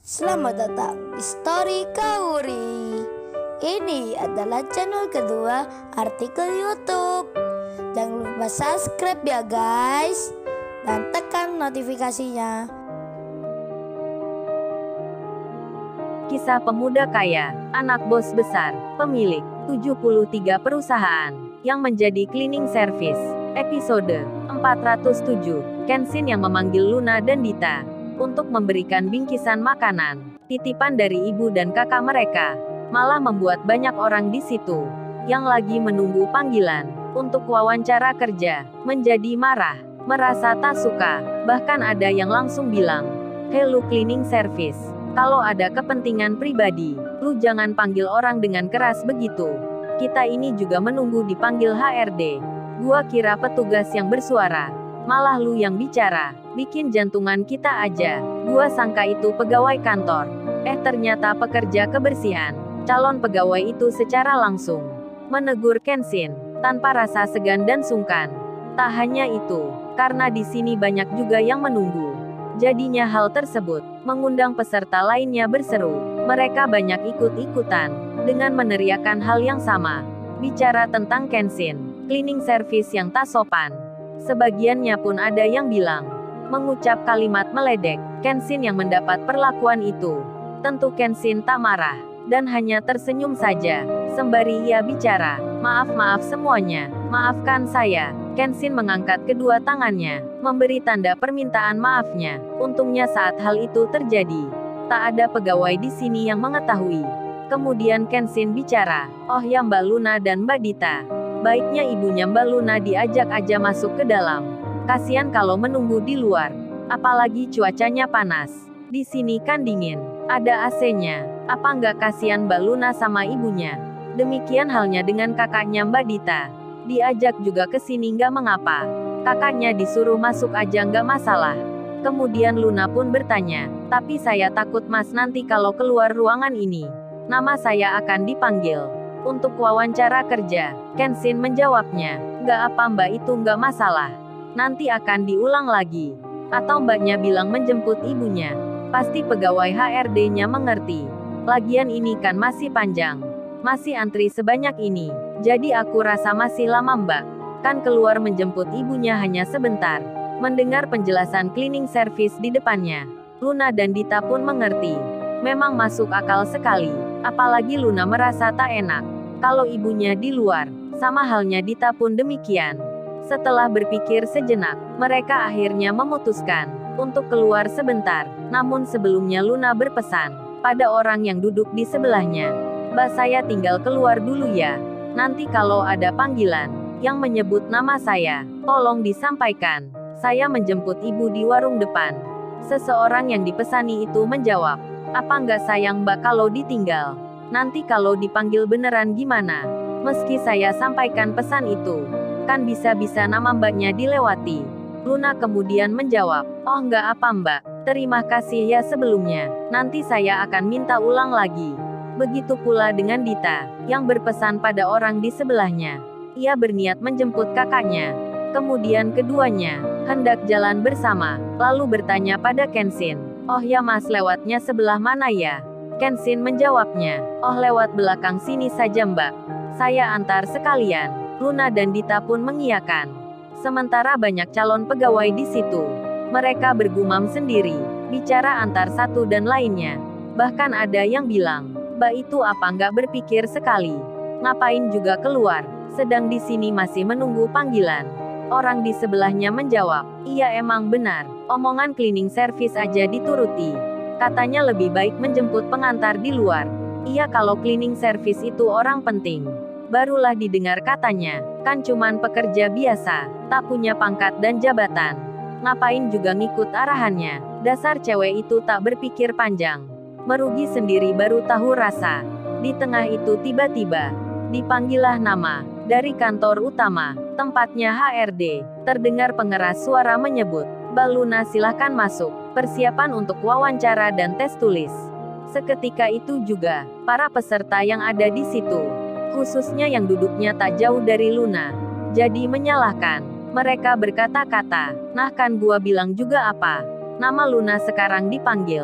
Selamat datang di Story Kauri. Ini adalah channel kedua artikel YouTube. Jangan lupa subscribe ya guys, dan tekan notifikasinya. Kisah pemuda kaya, anak bos besar, pemilik 73 perusahaan, yang menjadi cleaning service. Episode 407, Kenshin yang memanggil Luna dan Dita untuk memberikan bingkisan makanan, titipan dari ibu dan kakak mereka, malah membuat banyak orang di situ, yang lagi menunggu panggilan, untuk wawancara kerja, menjadi marah, merasa tak suka, bahkan ada yang langsung bilang, "Hello cleaning service, kalau ada kepentingan pribadi, lu jangan panggil orang dengan keras begitu. Kita ini juga menunggu dipanggil HRD. Gua kira petugas yang bersuara, malah lu yang bicara, bikin jantungan kita aja. Gua sangka itu pegawai kantor. Ternyata pekerja kebersihan." Calon pegawai itu secara langsung menegur Kenshin, tanpa rasa segan dan sungkan. Tak hanya itu, karena di sini banyak juga yang menunggu. Jadinya hal tersebut mengundang peserta lainnya berseru. Mereka banyak ikut-ikutan, dengan meneriakan hal yang sama. Bicara tentang Kenshin, cleaning service yang tak sopan. Sebagiannya pun ada yang bilang, mengucap kalimat meledek. Kenshin yang mendapat perlakuan itu, tentu Kenshin tak marah, dan hanya tersenyum saja, sembari ia bicara, "Maaf semuanya, maafkan saya." Kenshin mengangkat kedua tangannya, memberi tanda permintaan maafnya. Untungnya saat hal itu terjadi, tak ada pegawai di sini yang mengetahui. Kemudian Kenshin bicara, "Oh ya Mbak Luna dan Mbak Dita. Baiknya ibunya Mbak Luna diajak aja masuk ke dalam. Kasian kalau menunggu di luar. Apalagi cuacanya panas. Di sini kan dingin, ada AC-nya. Apa nggak kasihan Mbak Luna sama ibunya?" Demikian halnya dengan kakaknya Mbak Dita. Diajak juga ke sini nggak mengapa. Kakaknya disuruh masuk aja nggak masalah. Kemudian Luna pun bertanya, "Tapi saya takut mas nanti kalau keluar ruangan ini, nama saya akan dipanggil untuk wawancara kerja." Kenshin menjawabnya, "Nggak apa mbak, itu nggak masalah. Nanti akan diulang lagi. Atau mbaknya bilang menjemput ibunya. Pasti pegawai HRD-nya mengerti. Lagian ini kan masih panjang. Masih antri sebanyak ini. Jadi aku rasa masih lama mbak. Kan keluar menjemput ibunya hanya sebentar." Mendengar penjelasan cleaning service di depannya, Luna dan Dita pun mengerti. Memang masuk akal sekali. Apalagi Luna merasa tak enak kalau ibunya di luar. Sama halnya Dita pun demikian. Setelah berpikir sejenak, mereka akhirnya memutuskan untuk keluar sebentar. Namun sebelumnya Luna berpesan pada orang yang duduk di sebelahnya, "Mbak, saya tinggal keluar dulu ya. Nanti kalau ada panggilan yang menyebut nama saya, tolong disampaikan. Saya menjemput ibu di warung depan." Seseorang yang dipesani itu menjawab, "Apa nggak sayang mbak kalau ditinggal? Nanti kalau dipanggil beneran gimana? Meski saya sampaikan pesan itu, kan bisa-bisa nama mbaknya dilewati." Luna kemudian menjawab, "Oh nggak apa mbak, terima kasih ya sebelumnya. Nanti saya akan minta ulang lagi." Begitu pula dengan Dita, yang berpesan pada orang di sebelahnya. Ia berniat menjemput kakaknya. Kemudian keduanya hendak jalan bersama, lalu bertanya pada Kenshin, "Oh ya mas, lewatnya sebelah mana ya?" Kenshin menjawabnya, "Oh lewat belakang sini saja mbak. Saya antar sekalian." Luna dan Dita pun mengiyakan. Sementara banyak calon pegawai di situ. Mereka bergumam sendiri, bicara antar satu dan lainnya. Bahkan ada yang bilang, "Mbak itu apa nggak berpikir sekali? Ngapain juga keluar, sedang di sini masih menunggu panggilan?" Orang di sebelahnya menjawab, "Iya emang benar, omongan cleaning service aja dituruti. Katanya lebih baik menjemput pengantar di luar. Iya kalau cleaning service itu orang penting." Barulah didengar katanya, "Kan cuman pekerja biasa, tak punya pangkat dan jabatan. Ngapain juga ngikut arahannya. Dasar cewek itu tak berpikir panjang. Merugi sendiri baru tahu rasa." Di tengah itu tiba-tiba dipanggillah nama dari kantor utama, tempatnya HRD. Terdengar pengeras suara menyebut, "Mbak Luna silahkan masuk. Persiapan untuk wawancara dan tes tulis." Seketika itu juga, para peserta yang ada di situ, khususnya yang duduknya tak jauh dari Luna, jadi menyalahkan. Mereka berkata-kata, "Nah kan gua bilang juga apa. Nama Luna sekarang dipanggil.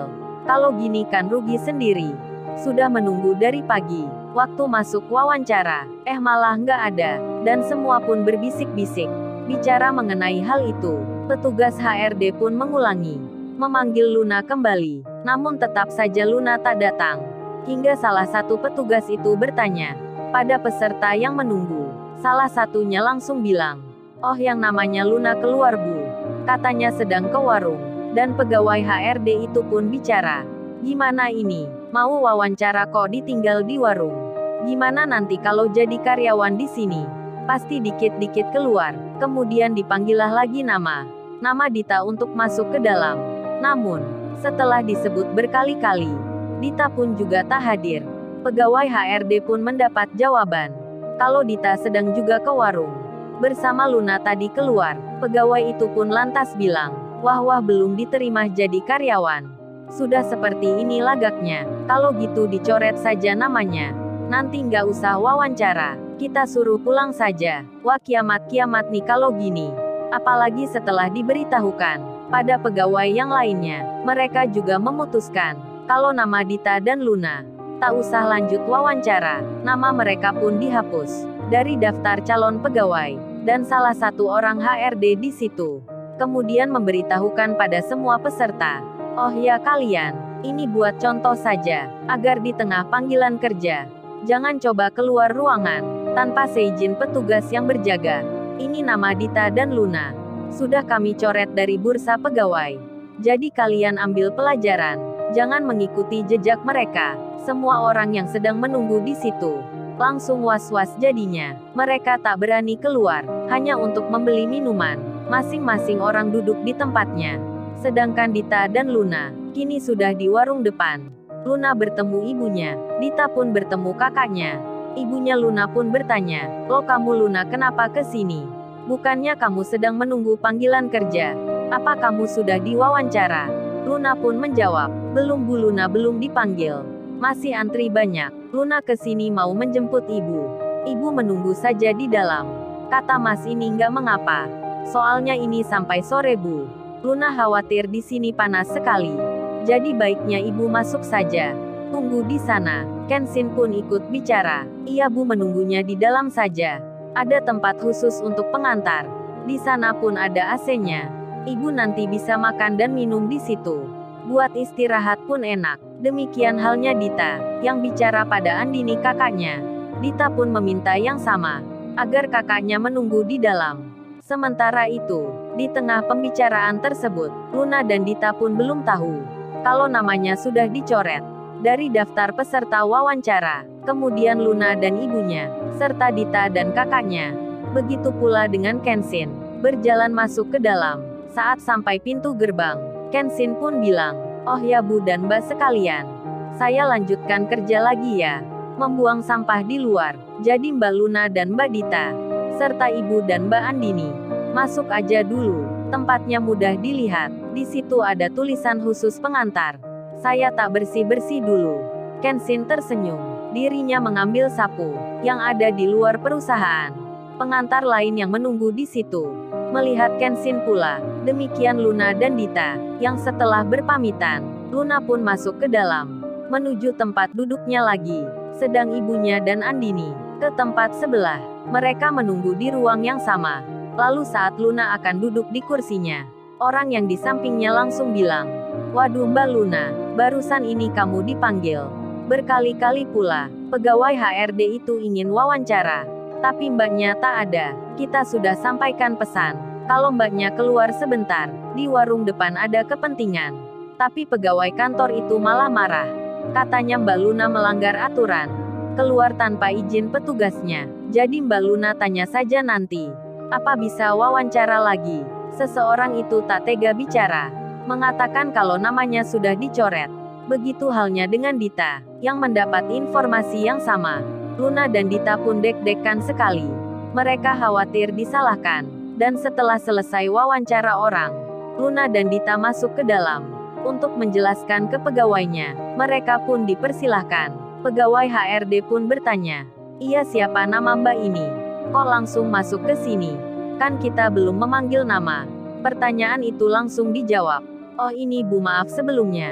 Kalau gini kan rugi sendiri. Sudah menunggu dari pagi. Waktu masuk wawancara, malah nggak ada. Dan semua pun berbisik-bisik. Bicara mengenai hal itu, petugas HRD pun mengulangi. Memanggil Luna kembali. Namun tetap saja Luna tak datang. Hingga salah satu petugas itu bertanya pada peserta yang menunggu. Salah satunya langsung bilang, "Oh, yang namanya Luna keluar, Bu. Katanya sedang ke warung." Dan pegawai HRD itu pun bicara, "Gimana ini? Mau wawancara kok ditinggal di warung? Gimana nanti kalau jadi karyawan di sini? Pasti dikit-dikit keluar." Kemudian dipanggillah lagi nama Dita untuk masuk ke dalam. Namun, setelah disebut berkali-kali, Dita pun juga tak hadir. Pegawai HRD pun mendapat jawaban kalau Dita sedang juga ke warung bersama Luna tadi keluar. Pegawai itu pun lantas bilang, wah belum diterima jadi karyawan. Sudah seperti ini lagaknya. Kalau gitu dicoret saja namanya. Nanti nggak usah wawancara. Kita suruh pulang saja. Wah, kiamat nih kalau gini. Apalagi setelah diberitahukan pada pegawai yang lainnya. Mereka juga memutuskan kalau nama Dita dan Luna tak usah lanjut wawancara. Nama mereka pun dihapus dari daftar calon pegawai. Dan salah satu orang HRD di situ kemudian memberitahukan pada semua peserta, "Oh ya kalian, ini buat contoh saja, agar di tengah panggilan kerja, jangan coba keluar ruangan tanpa seizin petugas yang berjaga. Ini nama Dita dan Luna sudah kami coret dari bursa pegawai. Jadi kalian ambil pelajaran, jangan mengikuti jejak mereka." Semua orang yang sedang menunggu di situ langsung was-was jadinya. Mereka tak berani keluar, hanya untuk membeli minuman. Masing-masing orang duduk di tempatnya. Sedangkan Dita dan Luna kini sudah di warung depan. Luna bertemu ibunya, Dita pun bertemu kakaknya. Ibunya Luna pun bertanya, "Loh kamu Luna kenapa ke sini? Bukannya kamu sedang menunggu panggilan kerja? Apa kamu sudah diwawancara?" Luna pun menjawab, "Belum Bu, Luna belum dipanggil. Masih antri banyak. Luna kesini mau menjemput ibu. Ibu menunggu saja di dalam. Kata Mas ini nggak mengapa. Soalnya ini sampai sore Bu. Luna khawatir di sini panas sekali. Jadi baiknya ibu masuk saja. Tunggu di sana." Kenshin pun ikut bicara. "Iya Bu, menunggunya di dalam saja. Ada tempat khusus untuk pengantar. Di sana pun ada AC-nya. Ibu nanti bisa makan dan minum di situ. Buat istirahat pun enak." Demikian halnya Dita, yang bicara pada Andini kakaknya. Dita pun meminta yang sama, agar kakaknya menunggu di dalam. Sementara itu, di tengah pembicaraan tersebut, Luna dan Dita pun belum tahu kalau namanya sudah dicoret dari daftar peserta wawancara. Kemudian Luna dan ibunya, serta Dita dan kakaknya, begitu pula dengan Kenshin, berjalan masuk ke dalam. Saat sampai pintu gerbang, Kenshin pun bilang, "Oh ya Bu dan Mbak sekalian, saya lanjutkan kerja lagi ya. Membuang sampah di luar. Jadi Mbak Luna dan Mbak Dita, serta Ibu dan Mbak Andini, masuk aja dulu. Tempatnya mudah dilihat. Di situ ada tulisan khusus pengantar. Saya tak bersih-bersih dulu." Kenshin tersenyum. Dirinya mengambil sapu yang ada di luar perusahaan. Pengantar lain yang menunggu di situ melihat Kenshin pula. Demikian Luna dan Dita, yang setelah berpamitan, Luna pun masuk ke dalam, menuju tempat duduknya lagi. Sedang ibunya dan Andini ke tempat sebelah. Mereka menunggu di ruang yang sama. Lalu saat Luna akan duduk di kursinya, orang yang di sampingnya langsung bilang, "Waduh Mbak Luna, barusan ini kamu dipanggil. Berkali-kali pula, pegawai HRD itu ingin wawancara. Tapi mbaknya tak ada. Kita sudah sampaikan pesan kalau mbaknya keluar sebentar. Di warung depan ada kepentingan. Tapi pegawai kantor itu malah marah. Katanya Mbak Luna melanggar aturan. Keluar tanpa izin petugasnya. Jadi Mbak Luna tanya saja nanti. Apa bisa wawancara lagi?" Seseorang itu tak tega bicara. Mengatakan kalau namanya sudah dicoret. Begitu halnya dengan Dita, yang mendapat informasi yang sama. Luna dan Dita pun deg-degan sekali. Mereka khawatir disalahkan. Dan setelah selesai wawancara orang, Luna dan Dita masuk ke dalam untuk menjelaskan ke pegawainya. Mereka pun dipersilahkan. Pegawai HRD pun bertanya, "Iya siapa nama Mbak ini? Kok langsung masuk ke sini? Kan kita belum memanggil nama." Pertanyaan itu langsung dijawab, "Oh ini Bu, maaf sebelumnya.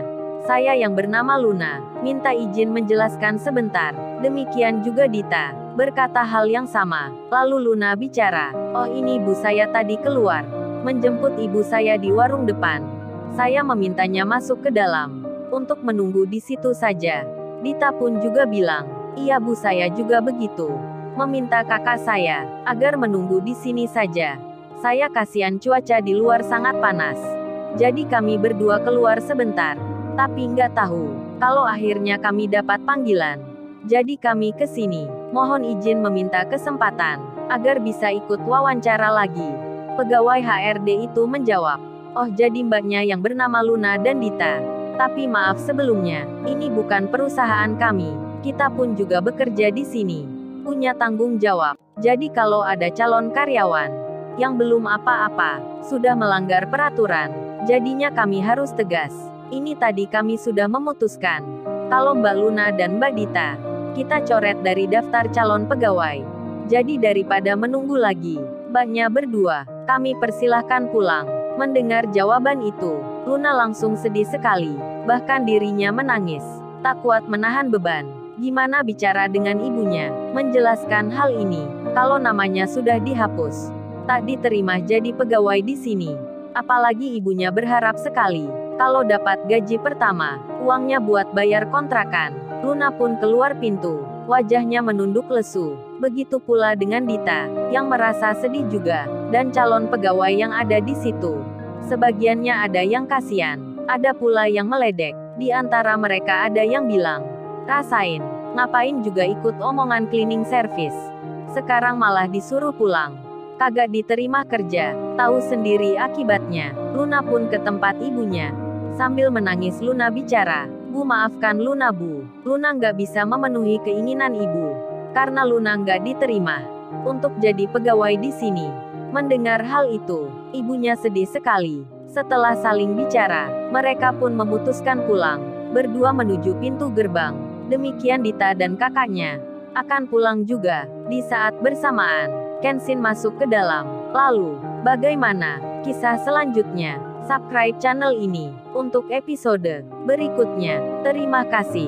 Saya yang bernama Luna, minta izin menjelaskan sebentar. Demikian juga Dita, berkata hal yang sama. Lalu Luna bicara, oh ini ibu saya tadi keluar, menjemput ibu saya di warung depan. Saya memintanya masuk ke dalam, untuk menunggu di situ saja. Dita pun juga bilang, iya bu saya juga begitu. Meminta kakak saya, agar menunggu di sini saja. Saya kasihan cuaca di luar sangat panas. Jadi kami berdua keluar sebentar. Tapi nggak tahu, kalau akhirnya kami dapat panggilan. Jadi kami ke sini, mohon izin meminta kesempatan, agar bisa ikut wawancara lagi. Pegawai HRD itu menjawab, oh jadi mbaknya yang bernama Luna dan Dita. Tapi maaf sebelumnya, ini bukan perusahaan kami. Kita pun juga bekerja di sini. Punya tanggung jawab. Jadi kalau ada calon karyawan yang belum apa-apa, sudah melanggar peraturan, jadinya kami harus tegas. Ini tadi kami sudah memutuskan. Kalau Mbak Luna dan Mbak Dita, kita coret dari daftar calon pegawai. Jadi daripada menunggu lagi, mbaknya berdua, kami persilahkan pulang. Mendengar jawaban itu, Luna langsung sedih sekali. Bahkan dirinya menangis. Tak kuat menahan beban. Gimana bicara dengan ibunya, menjelaskan hal ini, kalau namanya sudah dihapus. Tak diterima jadi pegawai di sini. Apalagi ibunya berharap sekali, kalau dapat gaji pertama, uangnya buat bayar kontrakan. Luna pun keluar pintu, wajahnya menunduk lesu. Begitu pula dengan Dita, yang merasa sedih juga, dan calon pegawai yang ada di situ. Sebagiannya ada yang kasihan, ada pula yang meledek. Di antara mereka ada yang bilang, rasain, ngapain juga ikut omongan cleaning service. Sekarang malah disuruh pulang. Kagak diterima kerja, tahu sendiri akibatnya. Luna pun ke tempat ibunya. Sambil menangis Luna bicara, Bu maafkan Luna bu. Luna nggak bisa memenuhi keinginan ibu. Karena Luna nggak diterima untuk jadi pegawai di sini. Mendengar hal itu, ibunya sedih sekali. Setelah saling bicara, mereka pun memutuskan pulang. Berdua menuju pintu gerbang. Demikian Dita dan kakaknya akan pulang juga. Di saat bersamaan, Kenshin masuk ke dalam. Lalu, bagaimana kisah selanjutnya? Subscribe channel ini untuk episode berikutnya. Terima kasih.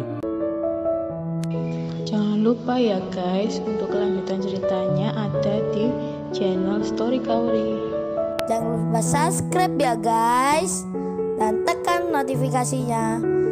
Jangan lupa ya guys, untuk kelanjutan ceritanya ada di channel Story Kauri. Jangan lupa subscribe ya guys, dan tekan notifikasinya